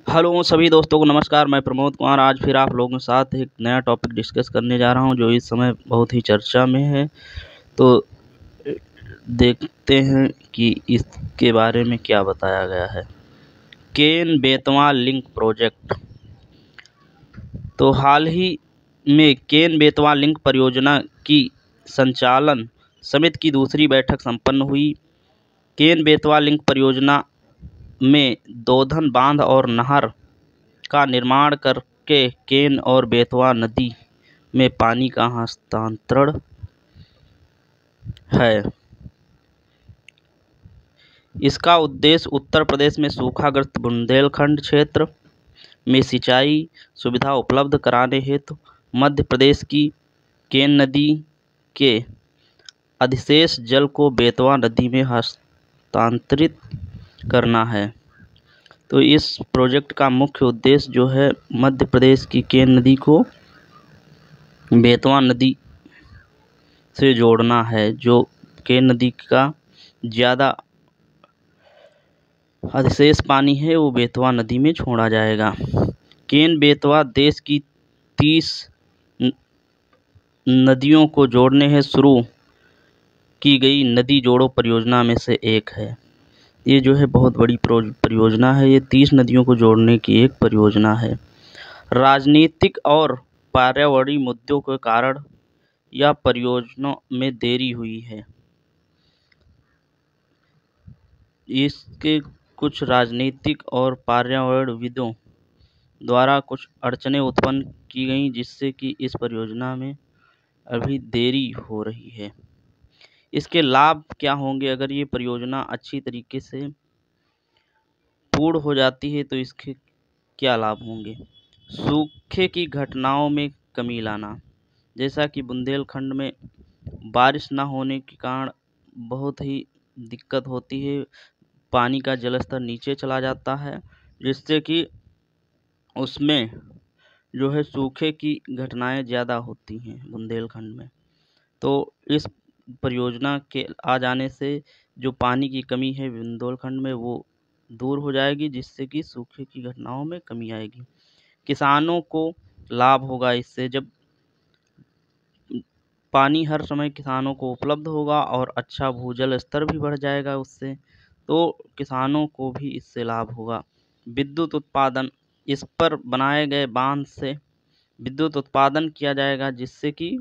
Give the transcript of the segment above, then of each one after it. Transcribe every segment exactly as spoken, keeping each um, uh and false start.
Hello सभी दोस्तों को नमस्कार। मैं प्रमोद कुमार आज फिर आप लोगों के साथ एक नया टॉपिक डिस्कस करने जा रहा हूं जो इस समय बहुत ही चर्चा में है। तो देखते हैं कि इसके बारे में क्या बताया गया है। Ken Betwa link project. तो हाल ही में केन बेतवा लिंक परियोजना की संचालन समिति की दूसरी बैठक संपन्न हुई। केन बेतवा लिंक परियोजना में दोधन बांध और नहर का निर्माण करके केन और बेतवा नदी में पानी का हस्तांतरण है। इसका उद्देश्य उत्तर प्रदेश में सूखाग्रस्त बुंदेलखंड क्षेत्र में सिंचाई सुविधा उपलब्ध कराने हेतु मध्य प्रदेश की केन नदी के अधिशेष जल को बेतवा नदी में हस्तांतरित करना है। तो इस प्रोजेक्ट का मुख्य उद्देश्य जो है मध्य प्रदेश की केन नदी को बेतवा नदी से जोड़ना है। जो केन नदी का ज़्यादा अधिशेष पानी है वो बेतवा नदी में छोड़ा जाएगा। केन बेतवा देश की तीस नदियों को जोड़ने हेतु शुरू की गई नदी जोड़ो परियोजना में से एक है। ये जो है बहुत बड़ी परियोजना है। ये तीस नदियों को जोड़ने की एक परियोजना है। राजनीतिक और पर्यावरणीय मुद्दों के कारण यह परियोजना में देरी हुई है। इसके कुछ राजनीतिक और पर्यावरणविदों द्वारा कुछ अड़चनें उत्पन्न की गई जिससे कि इस परियोजना में अभी देरी हो रही है। इसके लाभ क्या होंगे अगर ये परियोजना अच्छी तरीके से पूर्ण हो जाती है तो इसके क्या लाभ होंगे। सूखे की घटनाओं में कमी लाना, जैसा कि बुंदेलखंड में बारिश न होने के कारण बहुत ही दिक्कत होती है। पानी का जल स्तर नीचे चला जाता है जिससे कि उसमें जो है सूखे की घटनाएं ज़्यादा होती हैं बुंदेलखंड में। तो इस परियोजना के आ जाने से जो पानी की कमी है बुंदेलखंड में वो दूर हो जाएगी जिससे कि सूखे की घटनाओं में कमी आएगी। किसानों को लाभ होगा इससे। जब पानी हर समय किसानों को उपलब्ध होगा और अच्छा भूजल स्तर भी बढ़ जाएगा उससे, तो किसानों को भी इससे लाभ होगा। विद्युत उत्पादन, इस पर बनाए गए बांध से विद्युत उत्पादन किया जाएगा जिससे कि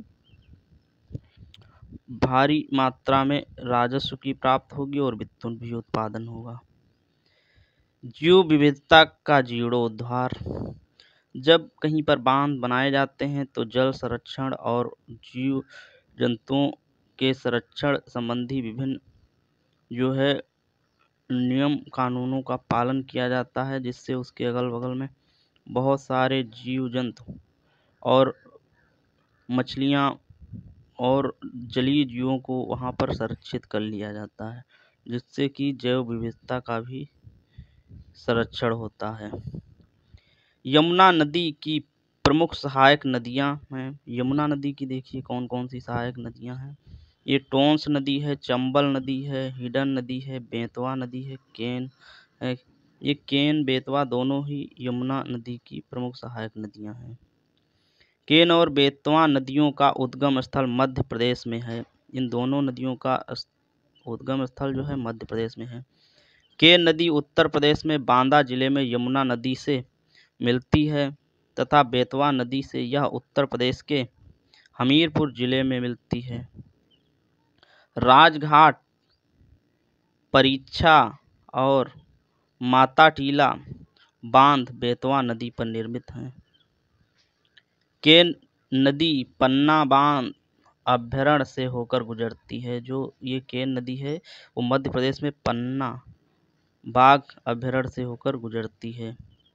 भारी मात्रा में राजस्व की प्राप्त होगी और विद्युत भी उत्पादन होगा। जीव विविधता का जीर्णोद्धार, जब कहीं पर बांध बनाए जाते हैं तो जल संरक्षण और जीव जंतुओं के संरक्षण संबंधी विभिन्न जो है नियम कानूनों का पालन किया जाता है जिससे उसके अगल बगल में बहुत सारे जीव जंतु और मछलियाँ और जलीय जीवों को वहाँ पर संरक्षित कर लिया जाता है जिससे कि जैव विविधता का भी संरक्षण होता है। यमुना नदी की प्रमुख सहायक नदियां हैं। यमुना नदी की देखिए कौन कौन सी सहायक नदियां हैं। ये टोंस नदी है, चंबल नदी है, हिडन नदी है, बेतवा नदी है, केन है। ये केन बेतवा दोनों ही यमुना नदी की प्रमुख सहायक नदियां हैं। केन और बेतवा नदियों का उद्गम स्थल मध्य प्रदेश में है। इन दोनों नदियों का उद्गम स्थल जो है मध्य प्रदेश में है। केन नदी उत्तर प्रदेश में बांदा जिले में यमुना नदी से मिलती है तथा बेतवा नदी से यह उत्तर प्रदेश के हमीरपुर जिले में मिलती है। राजघाट, परीक्षा और माता टीला बांध बेतवा नदी पर निर्मित हैं। केन नदी पन्ना बांध अभ्यारण्य से होकर गुजरती है। जो ये केन नदी है वो मध्य प्रदेश में पन्ना बाघ अभ्यारण्य से होकर गुजरती है।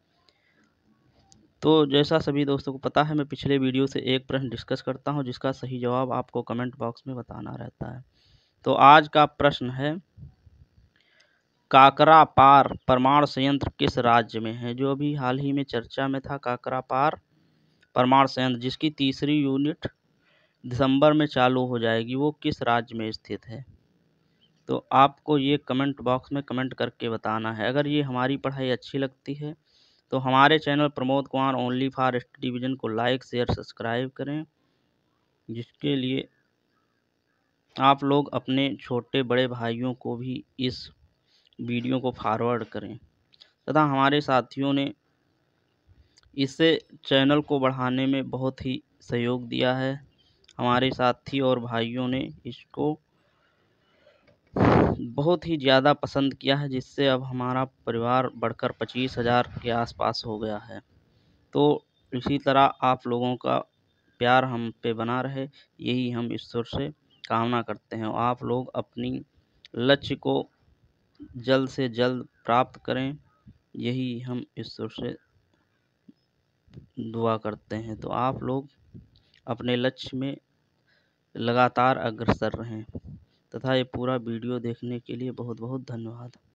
तो जैसा सभी दोस्तों को पता है मैं पिछले वीडियो से एक प्रश्न डिस्कस करता हूं जिसका सही जवाब आपको कमेंट बॉक्स में बताना रहता है। तो आज का प्रश्न है काकरापार परमाणु संयंत्र किस राज्य में है। जो अभी हाल ही में चर्चा में था काकरापार परमाणु संयंत्र जिसकी तीसरी यूनिट दिसंबर में चालू हो जाएगी वो किस राज्य में स्थित है। तो आपको ये कमेंट बॉक्स में कमेंट करके बताना है। अगर ये हमारी पढ़ाई अच्छी लगती है तो हमारे channel Pramod Kumar only for study vision को लाइक शेयर सब्सक्राइब करें, जिसके लिए आप लोग अपने छोटे बड़े भाइयों को भी इस वीडियो को फॉरवर्ड करें तथा हमारे साथियों ने इससे चैनल को बढ़ाने में बहुत ही सहयोग दिया है। हमारे साथी और भाइयों ने इसको बहुत ही ज़्यादा पसंद किया है, जिससे अब हमारा परिवार बढ़कर पच्चीस हज़ार के आसपास हो गया है। तो इसी तरह आप लोगों का प्यार हम पे बना रहे, यही हम ईश्वर से कामना करते हैं। आप लोग अपनी लक्ष्य को जल्द से जल्द प्राप्त करें, यही हम ईश्वर से दुआ करते हैं। तो आप लोग अपने लक्ष्य में लगातार अग्रसर रहें तथा ये पूरा वीडियो देखने के लिए बहुत बहुत धन्यवाद।